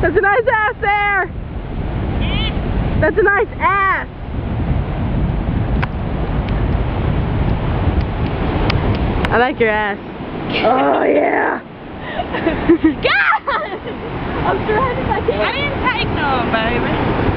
That's a nice ass there. That's a nice ass. I like your ass. Oh yeah. God! I'm trying to. I didn't take none, baby.